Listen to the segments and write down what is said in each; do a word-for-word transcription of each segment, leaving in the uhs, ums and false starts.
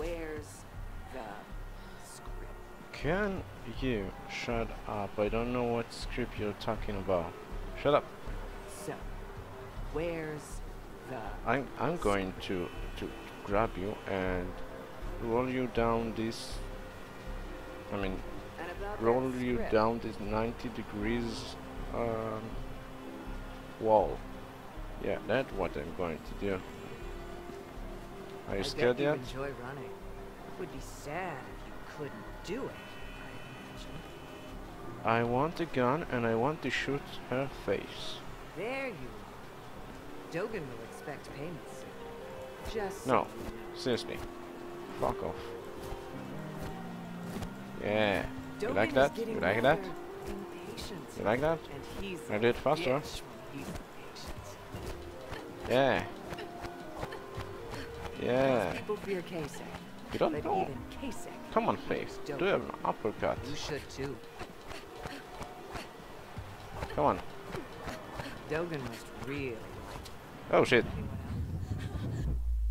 Where's the script? Can you shut up? I don't know what script you're talking about. Shut up. So, where's the I'm I'm going to to grab you and roll you down this. I mean, and about roll that you script? down this ninety degrees um, wall. Yeah, that's what I'm going to do. Are you I scared bet you yet? enjoy running. It would be sad if you couldn't do it, I imagine. I want a gun and I want to shoot her face. There you are. Dogen will expect payment soon. Just No, so you know. seriously. Fuck off. Yeah. You Dogen like is that? getting You like rather that? impatient. You like that? And he's I a do it faster. bitch when he's impatient. Yeah. Yeah. Most people fear Kasek. You don't But know. even Kasek Come on, fears face. Dogen. Do an uppercut. You should too. Come on. Dogen must really like Oh shit. anyone else.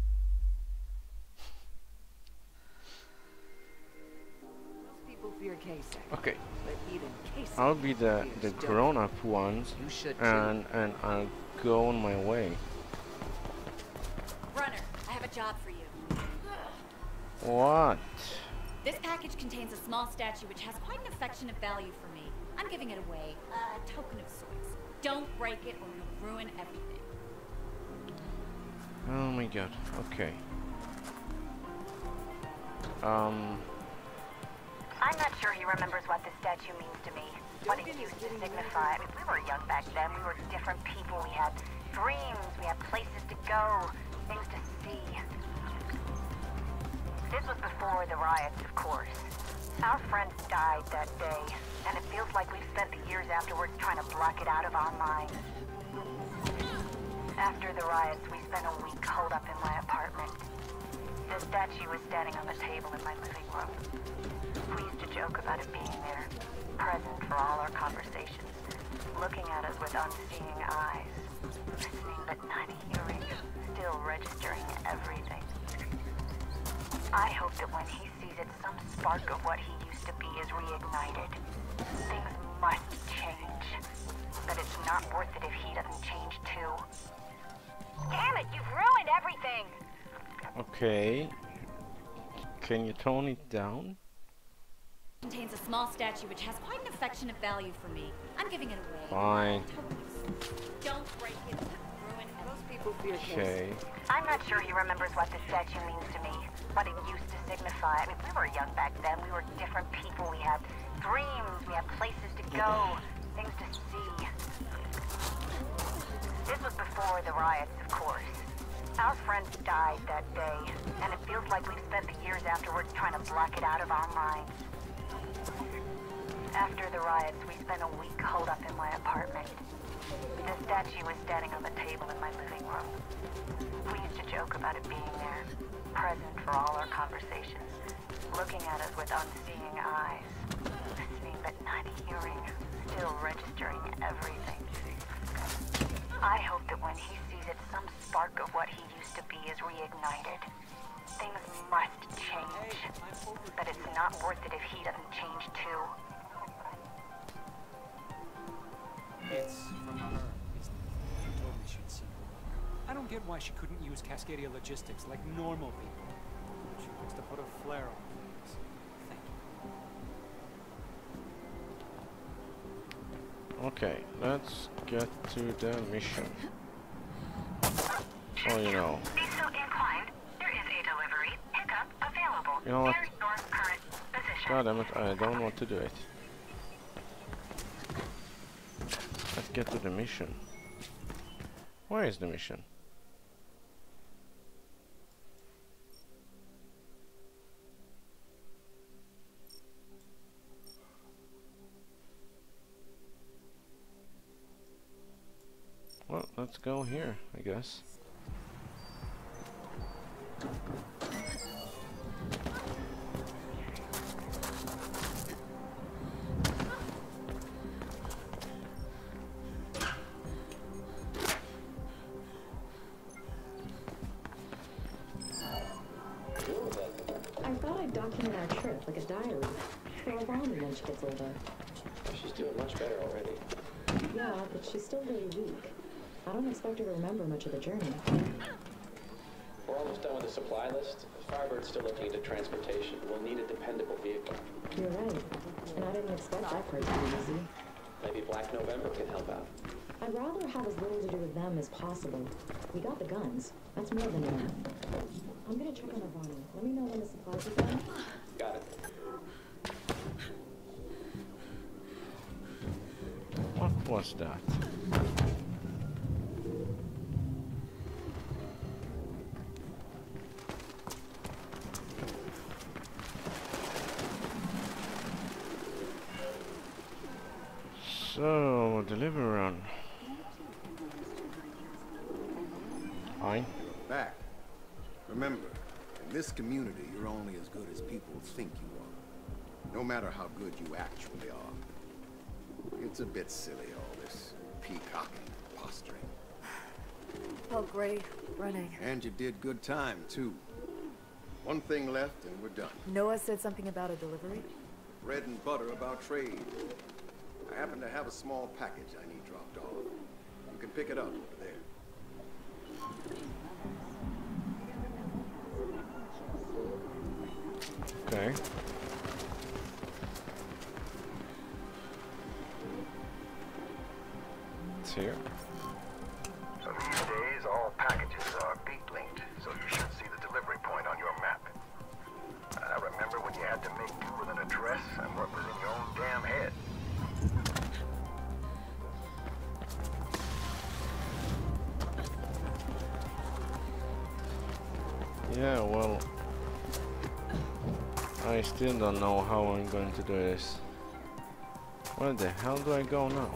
Most people fear Kasek. Okay. But even Kasek I'll be the the fears Dogen. grown-up ones, You should too. and and I'll go on my way. Runner, I have a job for you. What? This package contains a small statue which has quite an affectionate value for me. I'm giving it away, a token of sorts. Don't break it or you'll ruin everything. Oh my god. Okay. Um. I'm not sure he remembers what this statue means to me. What it used to signify. I mean, we were young back then. We were different people. We had dreams. We had places to go. Things to see. This was before the riots, of course. Our friend died that day, and it feels like we've spent the years afterwards trying to block it out of our minds. After the riots, we spent a week holed up in my apartment. The statue was standing on the table in my living room. We used to joke about it being there, present for all our conversations, looking at us with unseeing eyes, listening but not hearing, still registering everything. I hope that when he sees it, some spark of what he used to be is reignited. Things must change, but it's not worth it if he doesn't change too. Damn it, you've ruined everything! Okay. Can you tone it down? Contains a small statue which has quite an affectionate value for me. I'm giving it away. Fine. Token of sorts. Don't break it or you'll ruin everything. Most people fear Okay. Kasek. I'm not sure he remembers what this statue means to me, what it used to signify. I mean, we were young back then. We were different people. We had dreams. We had places to go, things to see. This was before the riots, of course. Our friend died that day, and it feels like we've spent the years afterwards trying to block it out of our minds. After the riots, we spent a week holed up in my apartment. The statue was standing on the table in my living room. We used to joke about it being there, present for all our conversations, looking at us with unseeing eyes, listening but not hearing, still registering everything. I hope that when he sees it, some spark of what he used to be is reignited. Things must change, but it's not worth it if he doesn't change too. It's from her. It's she told me she'd see her. I don't get why she couldn't use Cascadia Logistics like normal people. She wants to put a flare on things. Thank you. Okay, let's get to the mission. Oh, you know. Be so inclined, there is a delivery pickup available. You know what? Near your current position. God damn it, I don't want to do it. Let's get to the mission. Where is the mission? Well, let's go here, I guess. thought I'd document our trip, like a diary, for Ivana when she gets older. She's doing much better already. Yeah, but she's still really weak. I don't expect her to remember much of the journey. We're almost done with the supply list. Firebird's still looking into transportation. We'll need a dependable vehicle. You're right. And I didn't expect that part to be easy. Maybe Black November can help out. I'd rather have as little to do with them as possible. We got the guns. That's more than enough. I'm gonna check on Ivana. Let me know when the supplies are done. Got it. What was that? So, delivery run. Fine. Back. Remember, in this community, you're only as good as people think you are. No matter how good you actually are. It's a bit silly, all this peacocking and posturing. Oh, great. Running. And you did good time, too. One thing left and we're done. Noah said something about a delivery? Bread and butter about trade. I happen to have a small package I need dropped off. You can pick it up over there. Okay. It's here. So these days, all packages are beat linked, so you should see the delivery point on your map. I remember when you had to make do with an address and what was in your own damn head. Yeah, well, I still don't know how I'm going to do this. Where the hell do I go now?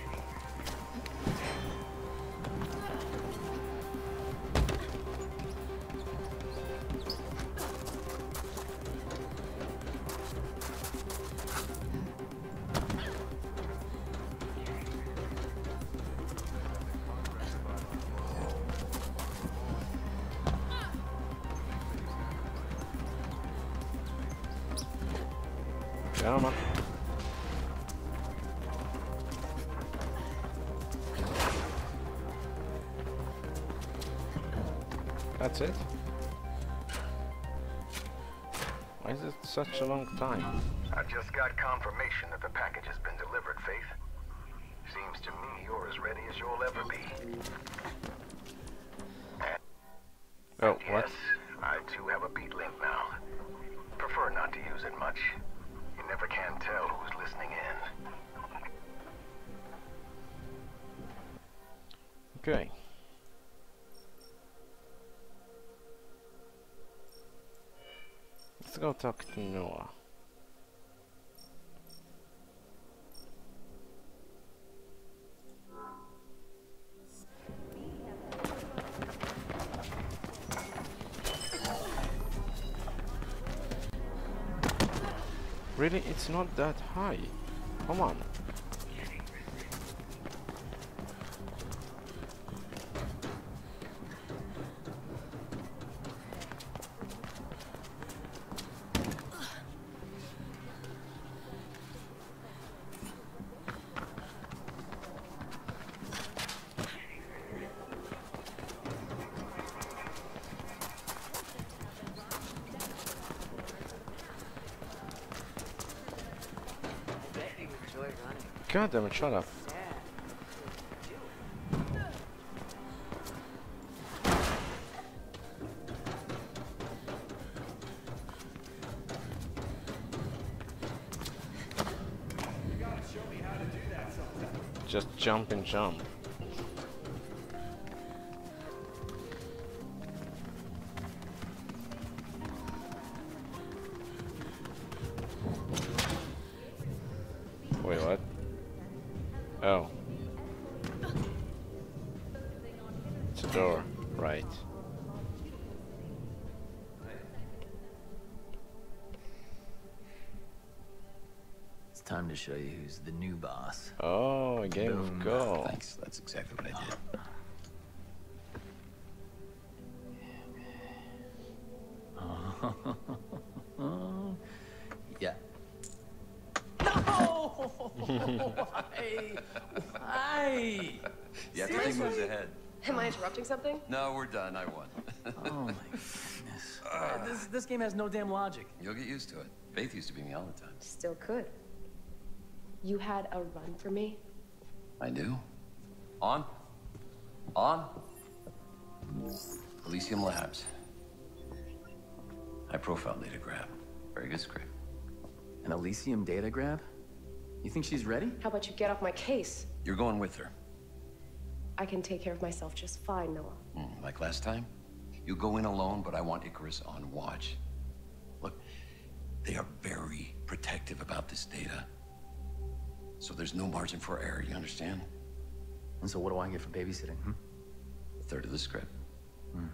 Come on. That's it? Why is it such a long time? I just got confirmation that the package has been delivered, Faith. Seems to me you're as ready as you'll ever be. And Oh, yes, what? I too have a beat link now. Prefer not to use it much. You never can tell who's listening in. Okay. Let's go talk to Noah. Really, it's not that high. Come on. God damn it, shut up. Just jump and jump. Wait, what? Oh. It's a door, right. It's time to show you who's the new boss. Oh, a game Boom. of Go. Thanks, that's exactly what I did. Yet the thing moves ahead. Am I interrupting something? No, we're done. I won. Oh my goodness. Uh, this this game has no damn logic. You'll get used to it. Faith used to beat me all the time. Still could. You had a run for me? I do. On. On. Elysium Labs. High profile data grab. Very good script. An Elysium data grab? You think she's ready? How about you get off my case? You're going with her. I can take care of myself just fine, Noah. Mm, like last time? You go in alone, but I want Icarus on watch. Look, they are very protective about this data. So there's no margin for error, you understand? And so what do I get for babysitting, hmm? A third of the script. Hmm.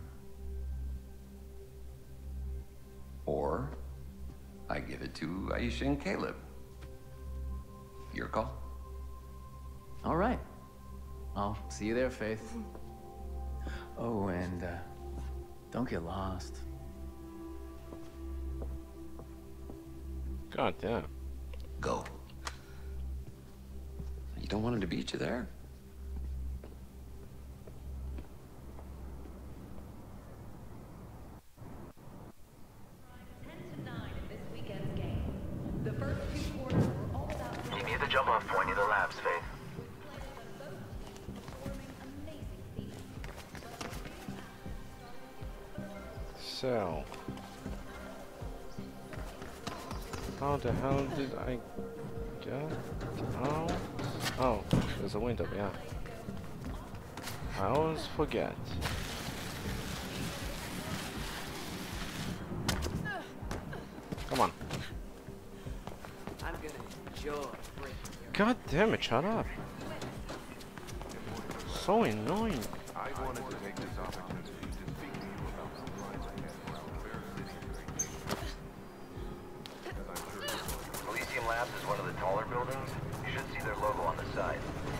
Or I give it to Aisha and Caleb. Your call. All right. I'll see you there, Faith. Oh, and uh, don't get lost. God damn. Go. You don't want him to beat you there? You need the jump-off point near the labs, Faith. So, how the hell did I get out? Oh, there's a window, yeah. I always forget. Come on. I'm gonna enjoy breaking your God damn it, shut up. So annoying. I wanted to take this opportunity to speak to you about some lines I had around Bear City during as I'm sure you know. Elysium Labs is one of the taller buildings. You should see their logo on the side.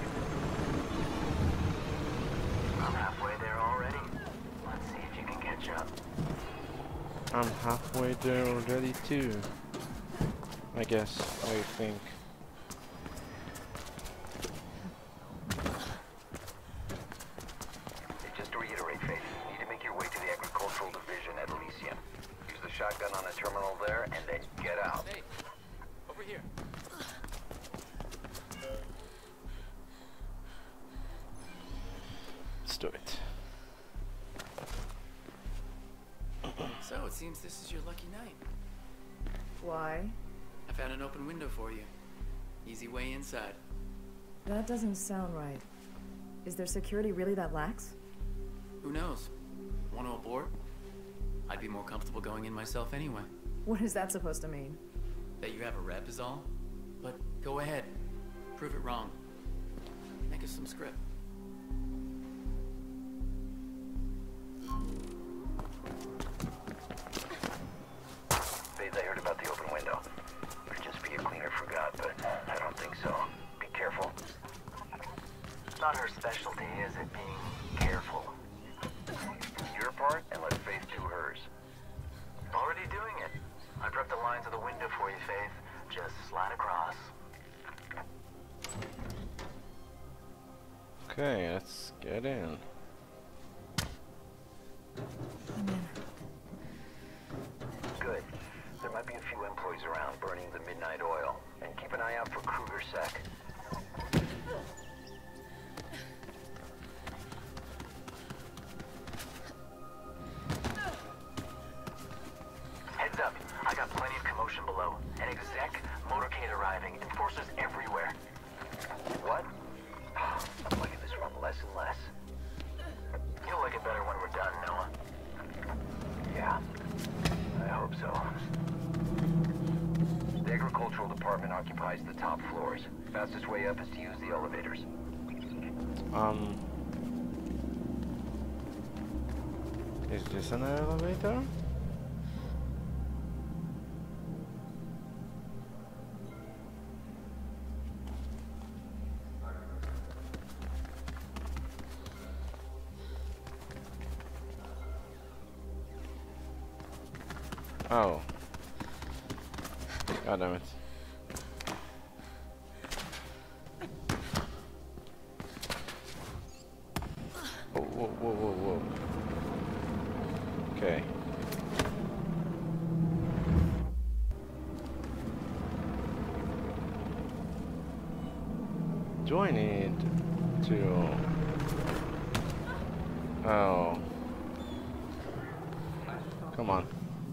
I'm halfway there already. Let's see if you can catch up. I'm halfway there already too. I guess, I think. Just to reiterate, Faith, you need to make your way to the agricultural division at Elysium. Use the shotgun on the terminal there, and then get out. Hey, over here. Let's do it. So it seems this is your lucky night. Why? I found an open window for you. Easy way inside. That doesn't sound right. Is their security really that lax? Who knows? Want to abort? I'd be more comfortable going in myself anyway. What is that supposed to mean? That you have a rep is all. But go ahead. Prove it wrong. Make us some script. Faith, I heard about the open window. Could just be a cleaner forgot, but I don't think so. Be careful. Not her specialty, is it, being careful? Do your part, and let Faith do hers. Already doing it. I prepped the lines of the window for you, Faith. Just slide across. Okay, let's get in. Good. There might be a few employees around burning the midnight oil. And keep an eye out for Kruger Sec. Heads up. I got plenty of commotion below. An exec motorcade arriving. Enforcers everywhere. What? I'm liking this run less and less. You'll like it better when we're done, Noah. Yeah. I hope so. The agricultural department occupies the top floors. Fastest way up is to use the elevators. Um... Is this an elevator? Oh. God damn it. whoa, whoa, whoa, whoa. Okay. Do I need to... Oh. Come on.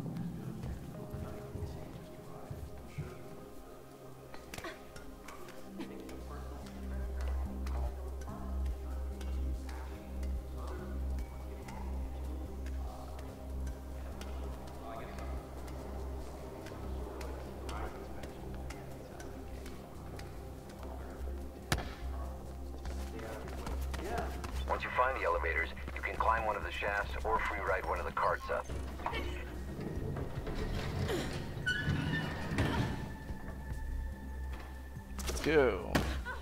Once you find the elevators, you can climb one of the shafts or free ride one of the carts up. Let's go.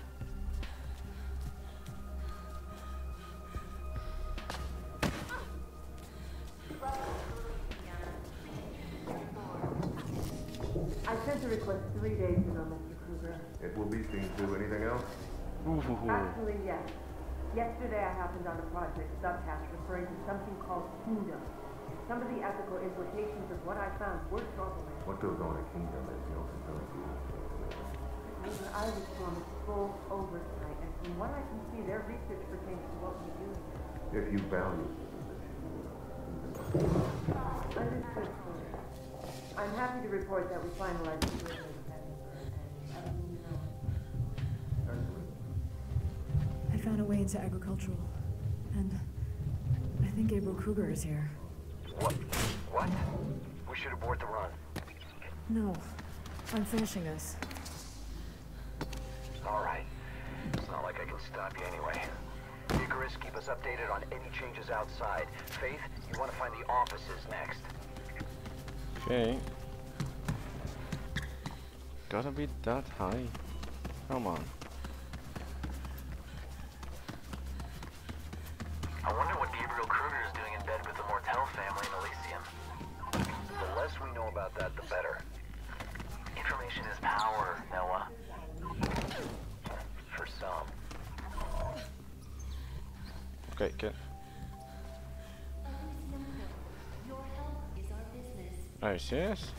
I sent a request three days ago, Mister Kruger. It will be seen to. Anything else? Actually, yes. Yesterday I happened on a project subhash referring to something called Kingdom. Some of the ethical implications of what I found were troubling. What goes on at Kingdom is no concern to you. However, I was promised full oversight, and from what I can see, their research pertains to what we do here. If you value Understood, sir. I'm happy to report that we finalized the survey with Edinburgh, and you know. I found a way into agricultural, and I think Gabriel Kruger is here. What? What? We should abort the run. No, I'm finishing this. All right. It's not like I can stop you anyway. Icarus, keep us updated on any changes outside. Faith, you want to find the offices next. Okay. Gotta be that high. Come on. I wonder what Gabriel Kruger is doing in bed with the Mortel family in Elysium. The less we know about that, the better. Information is power, Noah. For some. Okay, good. Are you serious?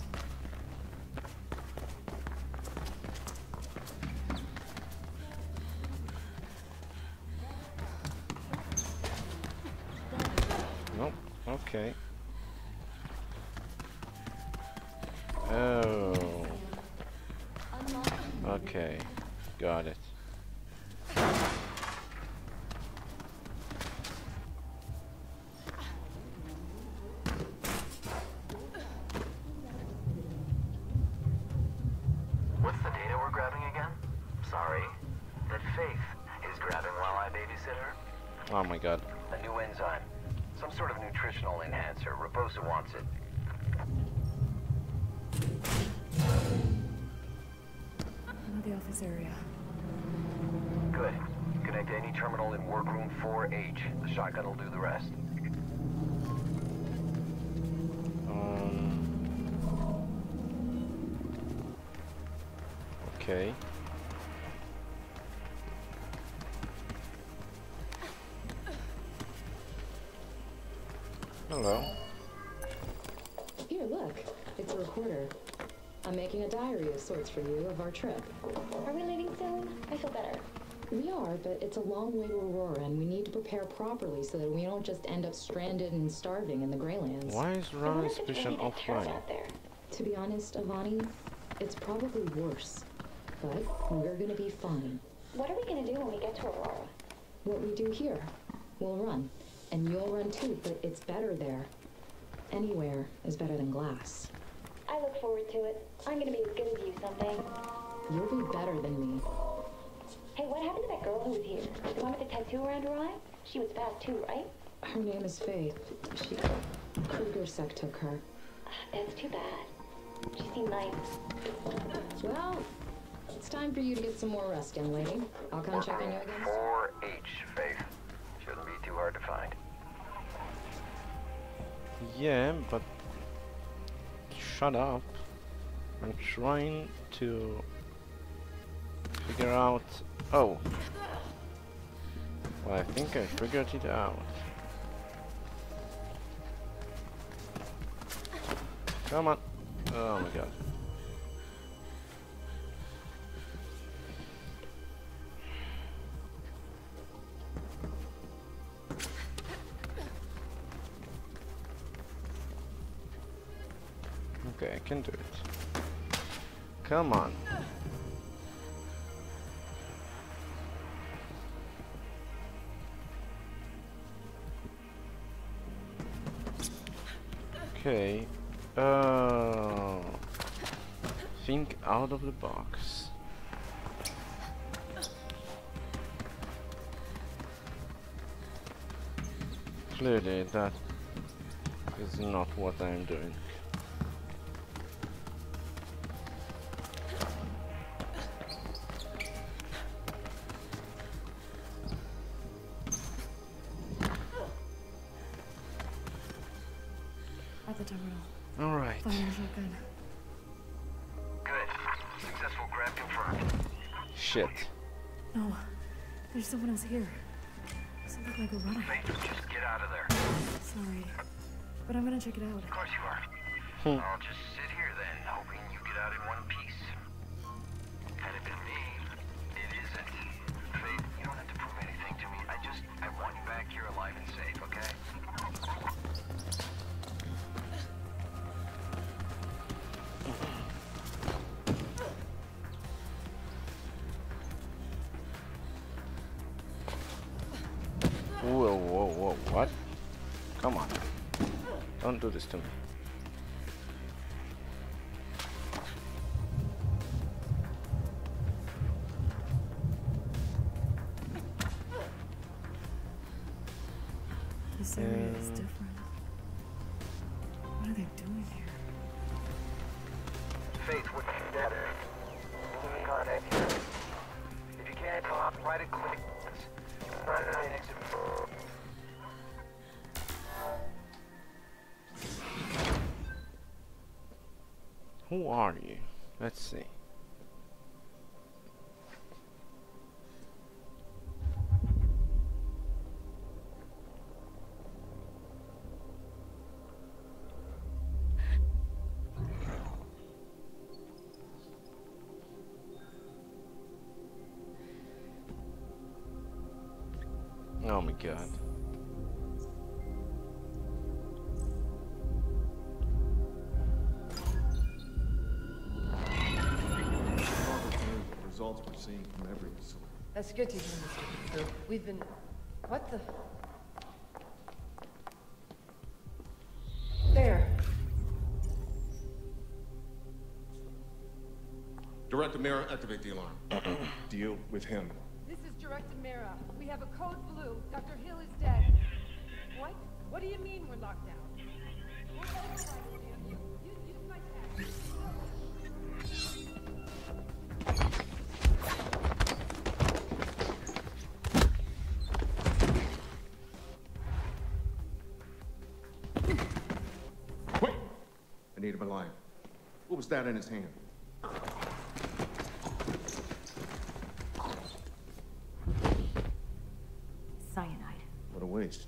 Nope. Okay. Oh. Okay. Got it. What's the data we're grabbing again? Sorry. That Faith is grabbing while I babysit her. Oh my god. A new enzyme. Some sort of nutritional enhancer. Raposa wants it. I'm at the office area. Good. Connect to any terminal in workroom four H. The shotgun will do the rest. Um. Okay. Hello. Here, look. It's a recorder. I'm making a diary of sorts for you of our trip. Are we leaving soon? I feel better. We are, but it's a long way to Aurora, and we need to prepare properly so that we don't just end up stranded and starving in the Greylands. Why is Ron's vision offline? To be honest, Avani, it's probably worse. But we're gonna be fine. What are we gonna do when we get to Aurora? What we do here, we'll run. And you'll run too, but it's better there. Anywhere is better than glass. I look forward to it. I'm gonna be as good as you someday. You'll be better than me. Hey, what happened to that girl who was here? The one with the tattoo around her eye? She was fast too, right? Her name is Faith. She... Kruger Sec took her. That's too bad. She seemed nice. Well, it's time for you to get some more rest, young lady. I'll come check on you again. four H, Faith. Shouldn't be too hard to find. Yeah, but shut up. I'm trying to figure out. Oh, Well, I think I figured it out. Come on. Oh my god. Okay, I can do it. Come on. Okay. Uh, think out of the box. Clearly, that is not what I'm doing. At the terminal. All right. Firing shotgun. Good. Successful grab confirmed. Shit. No, there's someone else here. Doesn't look like a runner. Just get out of there. Sorry, but I'm gonna check it out. Of course you are. Hmm. I'll just sit here then, hoping you get out in one piece. Had it been me, it isn't. Faith, you don't have to prove anything to me. I just, I want you back here alive and safe, okay? Whoa, whoa, whoa, what? Come on. Don't do this to me. This area is Um, different. What are they doing here? Faith, what's that? Moving contact here. If you can't come up, right at click. Right at the exit. Who are you? Let's see. Oh my god. Results we're seeing from every facility. That's good to hear, Mister Crew. We've been... What the... There. Director Mira, activate the alarm. Deal with him. This is Director Mira. We have a code blue. Doctor Hill is dead. What? What do you mean we're locked down? We're overriding you. Use, use my tag. Wait! I need him alive. What was that in his hand? Cyanide. What a waste.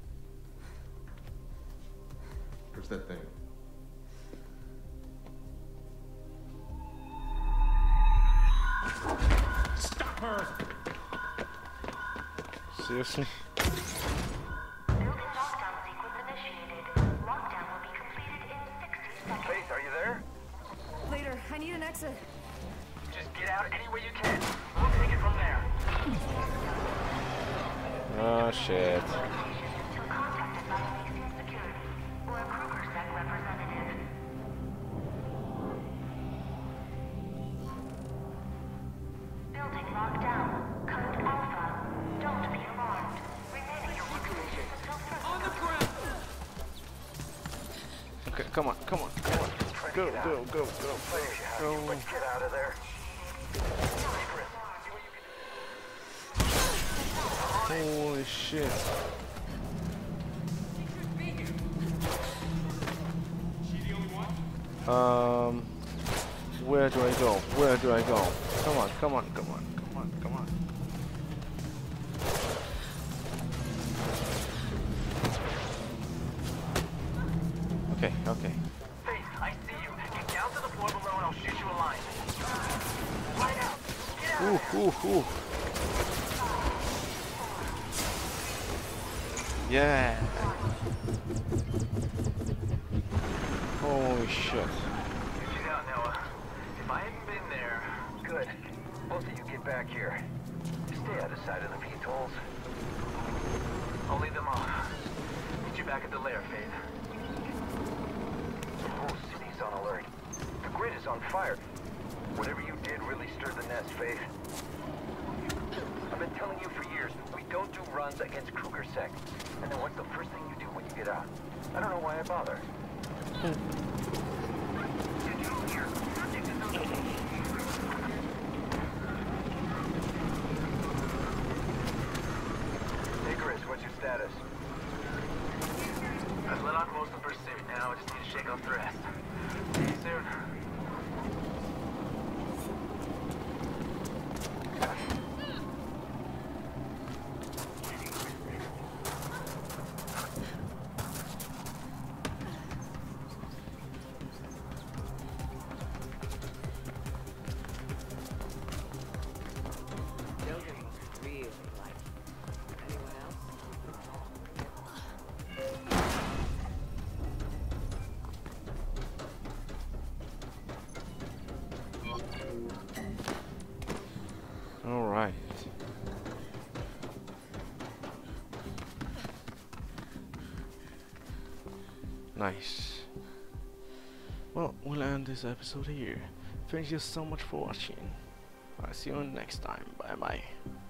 Where's that thing? Stop her! Seriously? Faith, are you there? Later, I need an exit. Just get out any way you can. We'll take it from there. Oh shit. Building locked down. Code Alpha. Don't be alarmed. Remain in your workstation until further. On the ground! Okay, come on, come on, come on. Go, go, go, go, go, go. Get out of there. Holy shit. Um, where do I go? Where do I go? Come on, come on, come on, come on, come on. Ooh, ooh. Yeah. Holy shit. Get out, Noah. If I hadn't been there, good. Both of you get back here. Stay out of sight of the P-tolls. I'll lead them off. Meet you back at the lair, Faith. The whole city's on alert. The grid is on fire. Whatever you did really stirred the nest, Faith. I've been telling you for years, we don't do runs against Kruger Sec. And then what's the first thing you do when you get out? I don't know why I bother. Hey Chris, what's your status? I've let out most of the pursuit now. I just need to shake off the rest. See you soon. All right. Nice. Well, we'll end this episode here. Thank you so much for watching. I'll see you next time. Bye bye.